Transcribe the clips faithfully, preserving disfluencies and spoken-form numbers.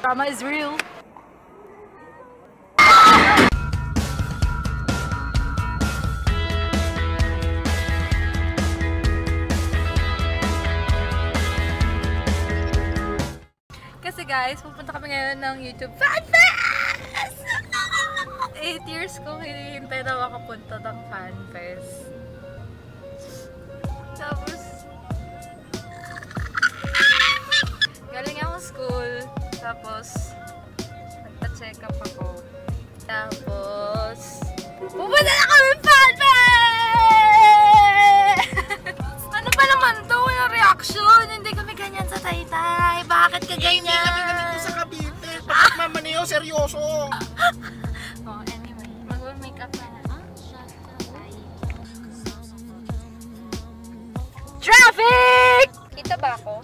Drama is real. Kasi guys, pupunta kami ngayon ng YouTube Fan Fest! eight years kong hinihintay na makapunta ng Fan Fest. Tapos, galing akong school. Tapos, nagpa-check up ako. Tapos, pupunta na kami Fan Fest! Ano ba naman to? Walang reaction. Hindi kami ganyan sa Taytay. Bakit ka ganyan? Hindi kami ganito sa Cavite. Bakit mamaneo? Seryoso. Oh, anyway. Mag-makeup na na. Traffic! Kita ba ako?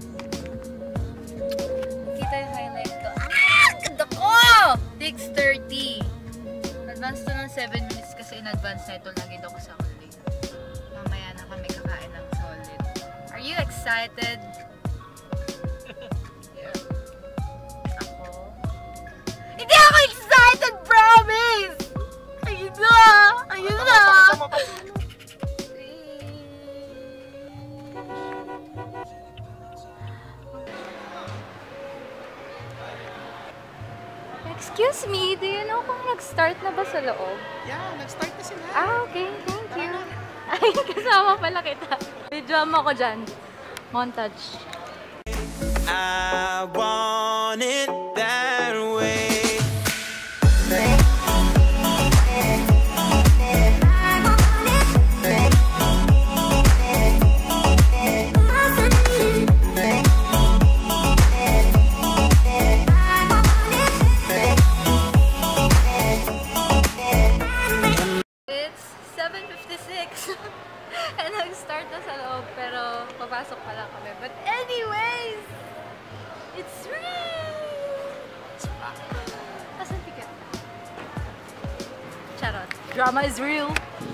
Kita yung highlight ko. Ah! Ganda ko! six thirty. Advance to ng seven minutes kasi in advance na ito lagi daw ko sa huli. Mamaya na kami kakain ng solid. Are you excited? Yeah. Ako? Hindi ako excited, promise! Ayun na! Ayun na! Excuse me, do you know kung nag-start na ba sa loob? Yeah, nag-start na sila. Ah, okay. Thank you. Ay, kasama pala kita. Video mo ako dyan. Montage. I want it that way. And nag-start na sa loob, pero papasok pa lang kami. But anyways, it's real! Asan ticket? Charot. Drama is real!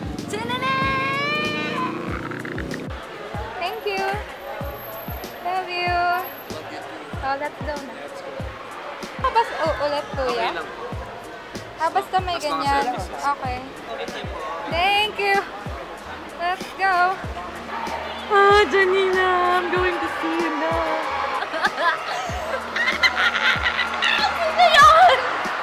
Thank you! Love you! Oh, let's go na. Ah, basta, oh, ulit kuya? Ah, basta may ganyan. Okay. Thank you! Let's go! Ah, Janina! I'm going to see you now! Sino yun?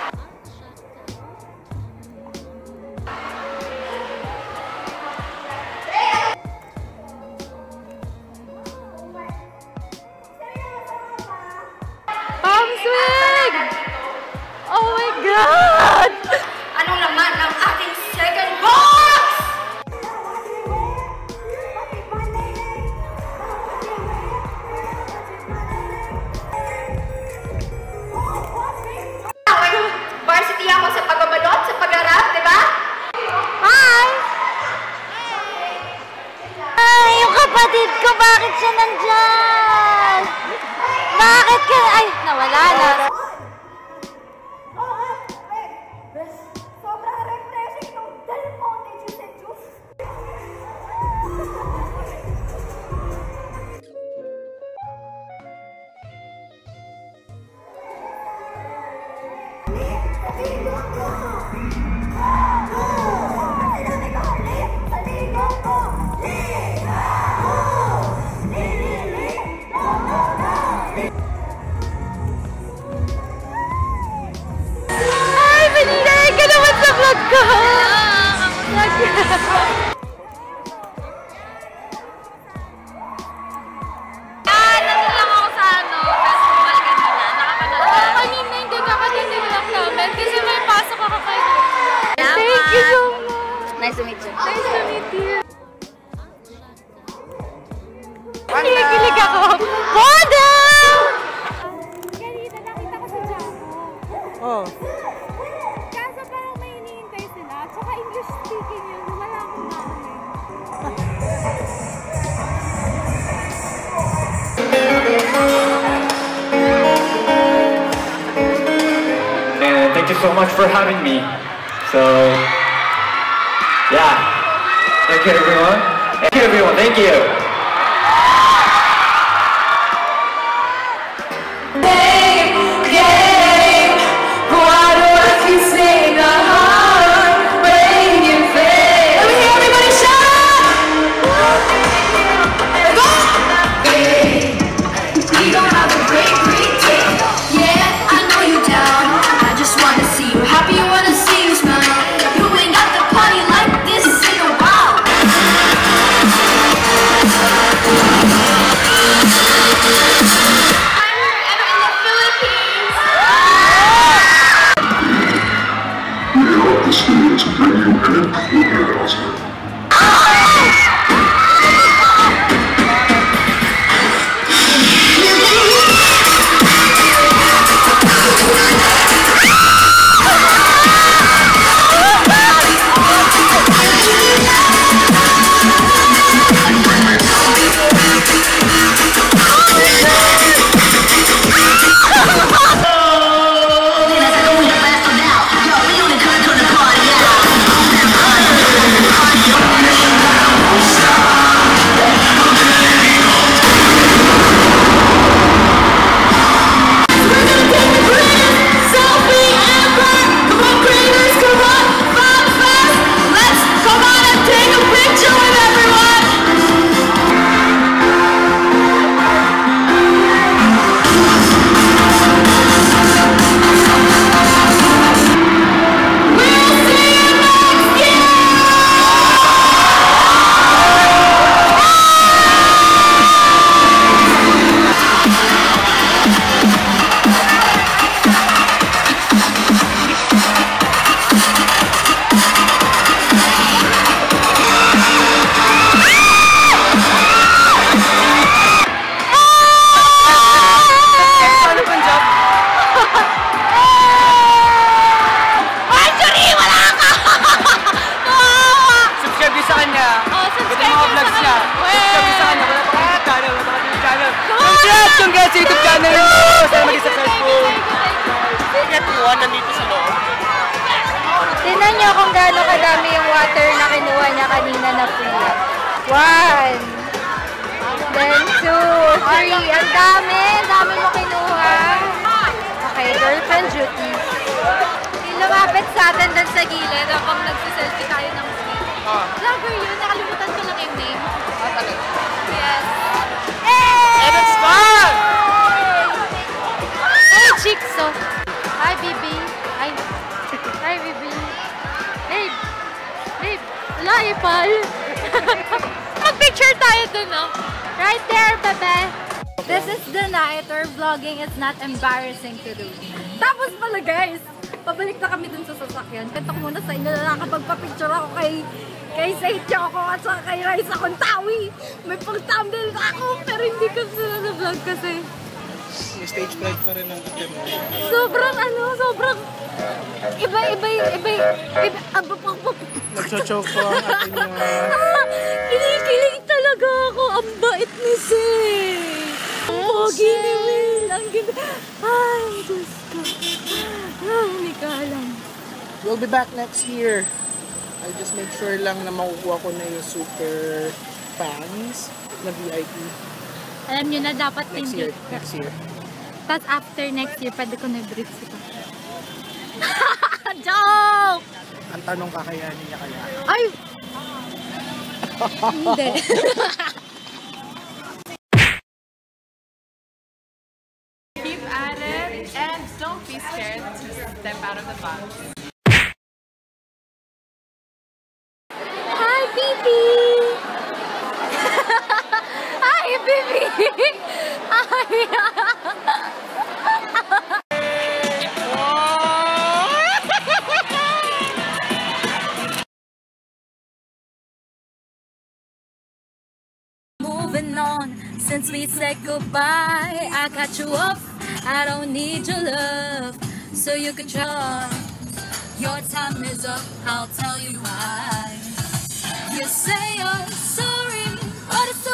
Palm swing! Oh my God! Anong laman ng ating second box? Varsity ako sa pagbabalot, sa pag-arap, di ba? Hi! Ay, yung kapatid ko, bakit siya nandyan? Bakit ka? Ay, nawala na. Sobrang refreshing nung Del Monte Juice and Juice. Ay, pinilay ka naman sa vlog ko! Ah, nandun lang ako sa ano, festival kanina. Nakapanood ka? Oo, kanina hindi ka kanina lang namin kasi may pasok ako kayo. Thank you so much! Nice to meet you. Nice to meet you! Kinikilig ako! Boda! Kanina nakita ko sa Jamo. Oh. Kaso parang may hinihintay sila. Tsaka English speaking yun. Wala akong narinig. And thank you so much for having me. So, yeah. Thank you, everyone. Thank you, everyone. Thank you. Yeah. Congratulations guys sa YouTube channel nyo! Sana maging successful! Ingat mo, nandito sa loob. Tingnan nyo kung gaano kadami yung water na kinuha niya kanina na free. One. Then two. Three. Ang dami. Ang dami mo kinuha. Okay, girlfriend duties. Yung lumapit sa atin dun sa gilid habang nagsiselfie tayo ng sweet. Vlogger yun. Nakalimutan ko lang yung name. Ah, talaga. Yes. Hey! And it's fun! Hey, Chicso. Hi, Bibi. Hi. Hi, Bibi. Babe. Babe. Wala eh, pal. Mag-picture tayo dun, no? Right there, bebe. This is the night where vlogging is not embarrassing to do. Tapos pala, guys. Pabalik na kami dun sa sasakyan. Kanta ko muna sa inyo na nakapagpa-picture ako kay kay Saint Choco at saka kay Raisa Contawi. May pang-thumbnail na ako pero hindi ko sila na-vlog kasi May stage fright pa rin ang katin mo. sobrang ano, sobrang iba, iba, iba, iba, aba, pa, pa, Nagchochoke po ang atin nyo. ah, kinikilig talaga ako. Ang bait ni Saint. Ang pogi ni Will. Ang ganda. Ay, Diyos ko. Ay, hindi ka alam. We'll be back next year. I'll just make sure lang na makukuha ko na yung super fans na V I P. Alam nyo na dapat Next hindi. year. Next year. Tapos after next year, pwede ko na-brief sila. Joke! Ang tanong, kakayanin niya kaya? Ay! Hindi. Keep at it and don't be scared to step out of the box. Hi, Bibi! Hi, Bibi! Hi! Moving on, since we said goodbye, I got you up, I don't need your love, so you can try. Your time is up, I'll tell you why. You say you're sorry, but it's